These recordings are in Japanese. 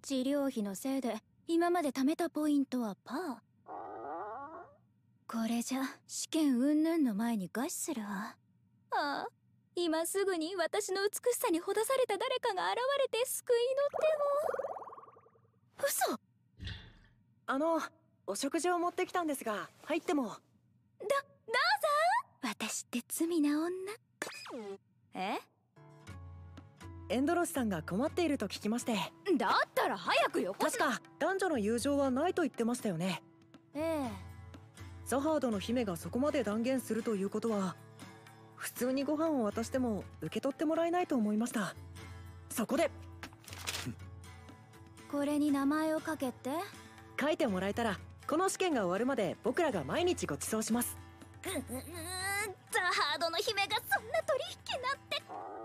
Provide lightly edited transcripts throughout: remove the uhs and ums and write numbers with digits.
治療費のせいで今まで貯めたポイントはパー。これじゃ試験云々の前に餓死するわ。ああ、今すぐに私の美しさにほだされた誰かが現れて救いの手を。 嘘。お食事を持ってきたんですが、入っても。 どうぞ。私って罪な女。 エンドロスさんが困っていると聞きまして。 だったら早くよこ確か男女の友情はないと言ってましたよね。ザハードの姫がそこまで断言するということは、普通にご飯を渡しても受け取ってもらえないと思いました。そこでこれに名前を書けって。 書いてもらえたらこの試験が終わるまで僕らが毎日ご馳走します。 ザハードの姫がそんな取引なんて。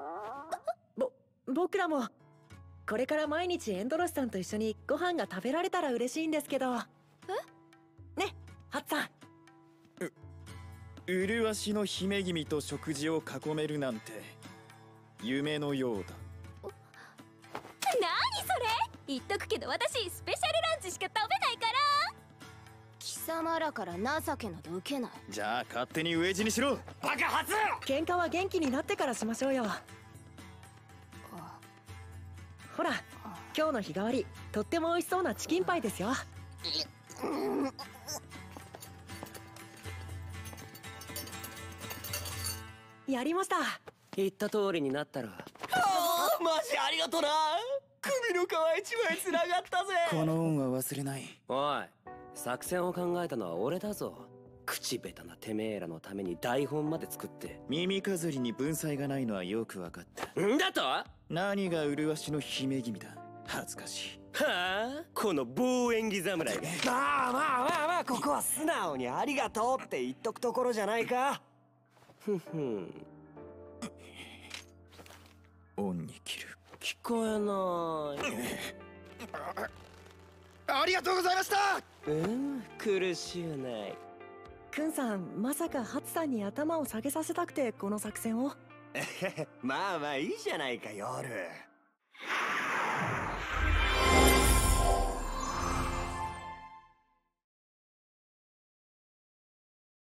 僕らもこれから毎日エンドロスさんと一緒にご飯が食べられたら嬉しいんですけど。ね、ハツさん。 麗しの姫君と食事を囲めるなんて夢のようだ。 何それ。言っとくけど私スペシャルランチしか食べないから。貴様らから情けなど受けない。 じゃあ勝手に飢え死にしろ。バカ発。 喧嘩は元気になってからしましょうよ。ほら、今日の日替わりとっても美味しそうなチキンパイですよ。やりました。 言った通りになったろ。 マジありがとな。首の皮一枚つながったぜ。 この恩は忘れない。 おい、作戦を考えたのは俺だぞ。口下手なてめえらのために台本まで作って。 耳飾りに文才がないのはよく分かった。 んだと。 何が麗しの姫君だ。恥ずかしい。 はあ、この棒演技侍が。 まあここは素直にありがとうって言っとくところじゃないか。 恩に切る。 聞こえない。 ありがとうございました。 苦しゅうない。 くんさん、まさかハツさんに頭を下げさせたくてこの作戦を。 まあいいじゃないか夜。